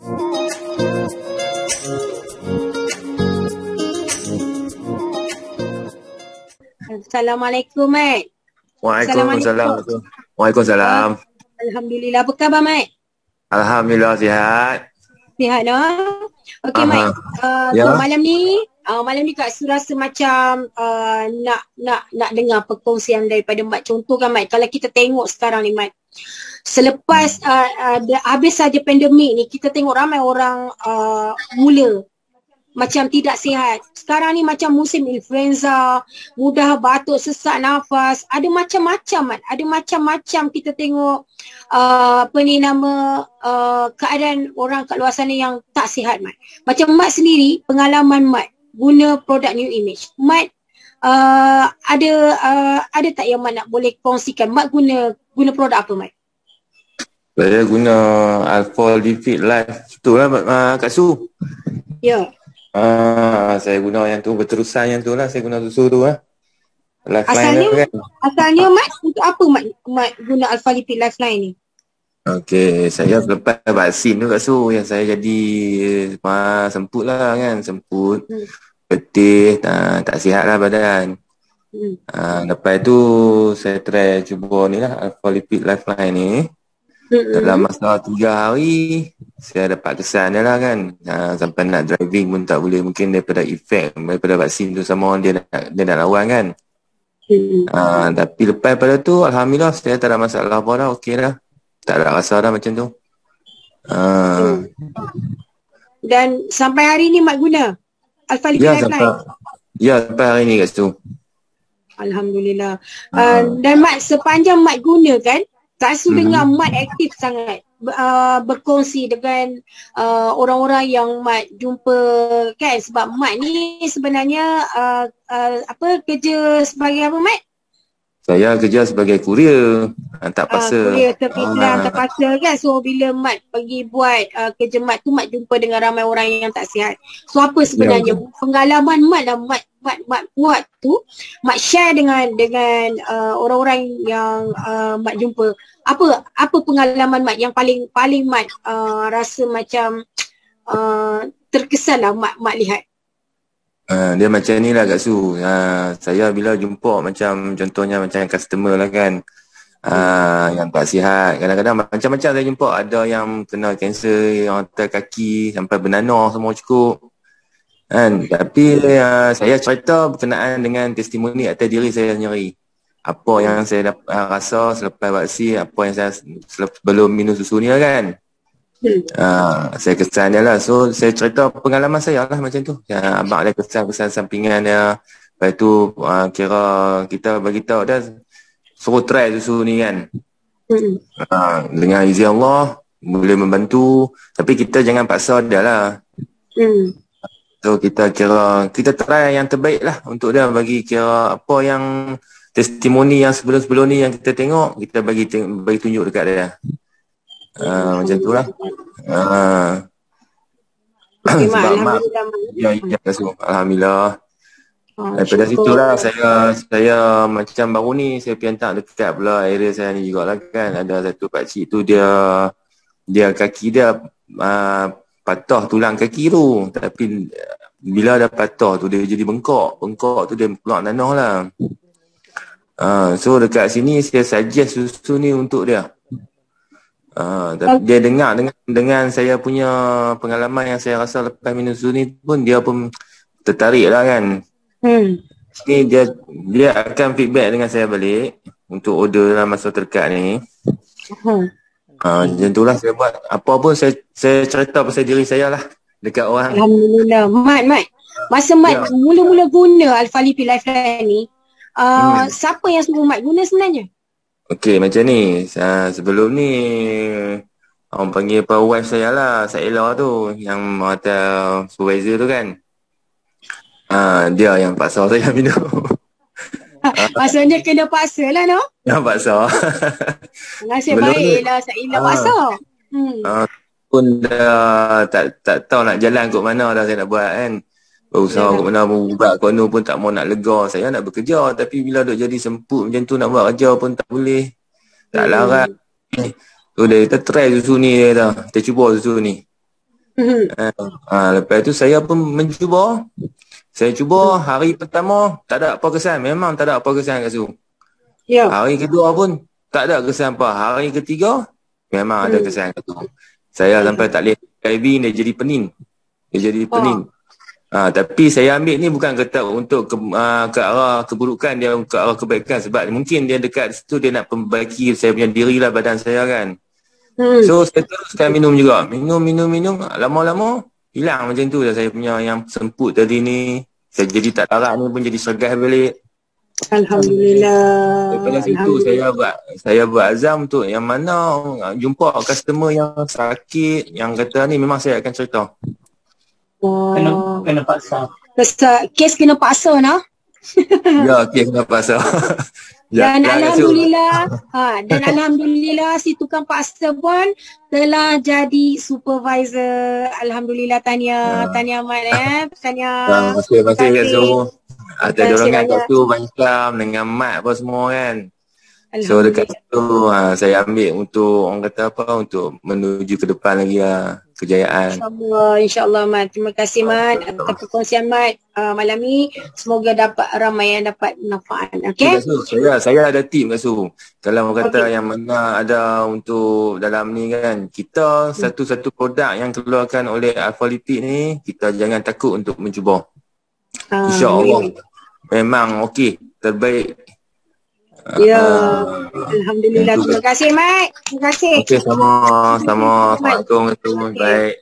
Assalamualaikum, Mat. Waalaikumsalam. Assalamualaikum. Waalaikumsalam. Alhamdulillah. Apa khabar, Mat? Alhamdulillah sihat. Sihat, no? Okey, Mat. Ya. Malam ni Kak Su rasa macam nak dengar perkongsian daripada Mat. Contoh kan, Mat, kalau kita tengok sekarang ni, Mat. Selepas habis saja pandemik ni, kita tengok ramai orang mula macam tidak sihat. Sekarang ni macam musim influenza, mudah batuk, sesak nafas, ada macam-macam, Mat. Ada macam-macam kita tengok keadaan orang kat luar sana yang tak sihat, Mat. Macam Mat sendiri, pengalaman Mat guna produk New Image. Mat ada tak yang Mat nak boleh kongsikan? Mat guna produk apa, Mat? Saya guna Alpha Lipid Life. Itulah Kak Su. Ya. Saya guna yang tu berterusan, yang tu lah saya guna susu tu lah. Asalnya Mat untuk apa Mat guna Alpha Lipid Lifeline ni? Okey, saya lepas vaksin tu Kak Su, yang saya jadi semput lah kan, semput, letih, tak sihat lah badan. Lepas tu saya try cuba ni lah Alpha Lipid Lifeline ni. Dalam masa 3 hari saya dapat kesan dia lah kan. Sampai nak driving pun tak boleh. Mungkin daripada efek daripada vaksin tu sama dia nak lawan kan. Tapi lepas pada tu Alhamdulillah saya tak ada masalah apa dah. Okey dah. Tak ada rasa dah macam tu. Dan sampai hari ni Mat guna Alpha Lipid Lifeline? Sampai hari ni kat situ. Alhamdulillah. Dan Mat, sepanjang Mat guna kan, Kak Su dengar Mat aktif sangat berkongsi dengan orang-orang yang Mat jumpa kan. Sebab Mat ni sebenarnya kerja sebagai apa, Mat? Saya kerja sebagai kurier, hantar parcel. Kurier hantar parcel kan. So bila Mat pergi buat kerja Mat tu, Mat jumpa dengan ramai orang yang tak sihat. So apa sebenarnya pengalaman Mat dan Mat buat tu, Mat share dengan orang-orang yang Mat jumpa. Apa pengalaman Mat yang paling Mat rasa macam terkesan lah Mat lihat? Dia macam ni lah Kak Su. Saya bila jumpa macam contohnya macam customer lah kan, yang tak sihat, kadang-kadang macam-macam saya jumpa. Ada yang kena kanser, yang otak kaki sampai bernanah semua cukup kan. Tapi saya cerita berkenaan dengan testimoni atas diri saya sendiri. Apa yang saya rasa selepas vaksin, apa yang saya sebelum minum susu ni lah kan. Saya kesan dia lah. So saya cerita pengalaman saya lah macam tu. Abang ada kesan-kesan sampingan dia. Lepas tu kira kita beritahu dah, suruh try susu ni kan. Dengan izin Allah boleh membantu. Tapi kita jangan paksa dia lah. So kita try yang terbaik lah untuk dia, bagi kira apa yang testimoni yang sebelum-sebelum ni yang kita tengok, kita bagi tunjuk dekat dia. Macam tu lah. Okay, Ya, Alhamdulillah. Daripada situ lah saya macam baru ni saya pergi hantar dekat pula area saya ni jugalah kan. Ada satu pakcik tu dia kaki dia patah tulang kaki tu. Tapi bila dah patah tu dia jadi bengkak tu dia keluar nanah lah. So dekat sini saya suggest susu ni untuk dia. Dia dengar dengan saya punya pengalaman yang saya rasa lepas minum susu ni pun, dia pun tertarik lah kan. Ni dia akan feedback dengan saya balik untuk order dalam masa terdekat ni. Macam tu lah saya buat. Apa pun saya cerita pasal diri saya lah dekat orang. Alhamdulillah. Mat, masa Mat mula-mula guna Alpha Lipid Lifeline ni, siapa yang suruh Mat guna sebenarnya? Okey, macam ni. Sebelum ni orang panggil wife saya lah, Saila tu, yang hotel supervisor tu kan. Dia yang paksa saya minum. Maksudnya kena paksa lah, no? Yang paksa. Nasib baik lah Saila paksa. Pun dah tak tahu nak jalan kot mana dah saya nak buat kan. Berusaha kot mana ubat kono pun tak mau nak lega. Saya nak bekerja, tapi bila duk jadi semput macam tu nak buat kerja pun tak boleh. Tak larat. So kita try susu ni dah. Kita cuba susu ni. Lepas tu saya pun mencuba. Saya cuba hari pertama tak ada apa kesan. Memang tak ada apa kesan Kak Su. Ya. Hari kedua pun tak ada kesan apa. Hari ketiga memang ada kesan Kak Su. Saya sampai tak boleh HIV, dia jadi pening. Dia jadi pening. Tapi saya ambil ni bukan kata untuk ke arah keburukan, dia ke arah kebaikan. Sebab mungkin dia dekat situ dia nak perbaiki saya punya diri lah, badan saya kan. So saya teruskan minum juga. Minum. Lama-lama hilang macam tu dah saya punya yang semput tadi ni. Saya jadi tak tarak ni pun jadi sergah balik. Alhamdulillah. Daripada situ saya buat azam untuk yang mana jumpa customer yang sakit, yang kata ni memang saya akan cerita. Kena paksa. Kes kena paksa nah. Ya, kes kena paksa. Dan alhamdulillah, alhamdulillah si tukang paksa pun telah jadi supervisor. Alhamdulillah, tahniah Mat tahniah. Terima kasih Kak Su. Ada dorongan Kak Su macam dengan Mat apa semua kan. So dekat situ saya ambil untuk orang kata apa, untuk menuju ke depan lagi lah kejayaan. InsyaAllah Mat. Terima kasih Mat atas perkongsian Mat malam ni. Semoga dapat ramai yang dapat manfaat. Okay? Saya ada tip Kak Su. Kalau kata yang mana ada untuk dalam ni kan, kita satu-satu produk yang keluarkan oleh Alpha Lipid ni, kita jangan takut untuk mencuba. InsyaAllah memang okey, terbaik. Ya, alhamdulillah. Terima kasih Mat. Terima kasih. Okey, sama. Assalamualaikum. Baik.